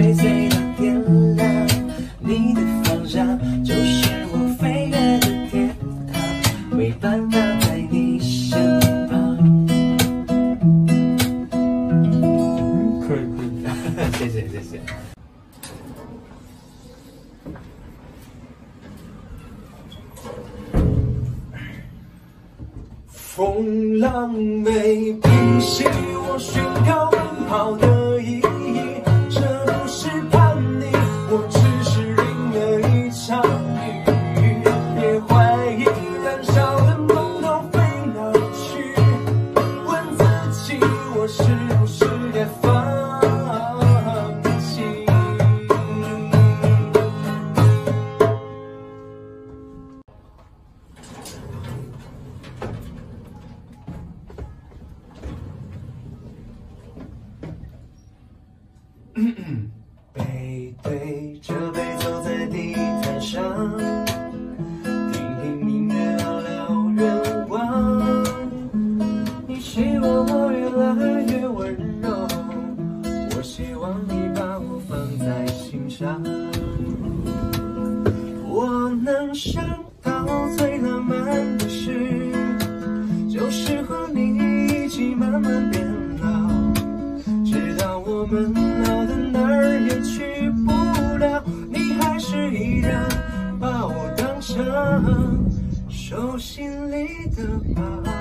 追随到天亮。你的方向就是我飞跃的天堂，没办法在你身旁。 可以， 谢谢谢谢。风浪没平息，我寻求奔跑的意义。这不是叛逆，我只是淋了一场雨。别怀疑，燃烧的梦都会老去。问自己，我是不是该放弃？背对着背走在地毯上，听听音乐聊聊愿望。你希望我越来越温柔，我希望你把我放在心上。我能想到最浪漫的事，就是和你一起慢慢变老，直到我们老的哪儿也去不了，你还是依然把我当成手心里的宝。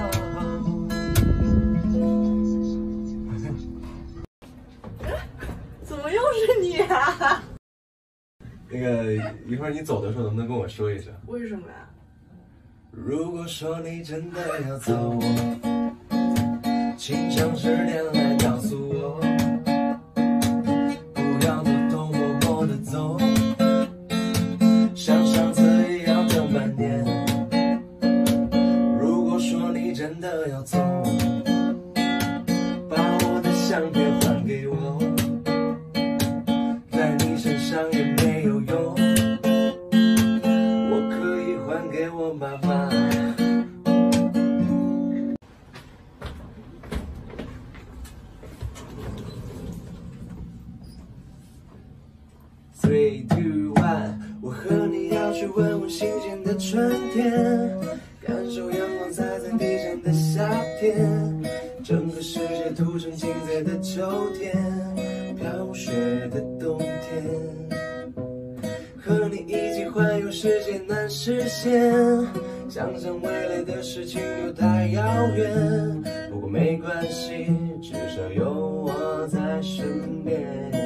怎么又是你啊？ 那个一会儿你走的时候能不能跟我说一声？ 为什么呀？ 如果说你真的要走，请将时间来告诉我，不要偷偷摸摸的走，像上次一样等半年。如果说你真的要走，把我的相片还给我，在你身上也没有用，我可以还给我妈妈。3、2、1，我和你要去闻闻新鲜的春天，感受阳光洒在地上的夏天，整个世界涂成青色的秋天，飘雪的冬天，和你一起环游世界难实现，想象未来的事情又太遥远，不过没关系，至少有我在身边。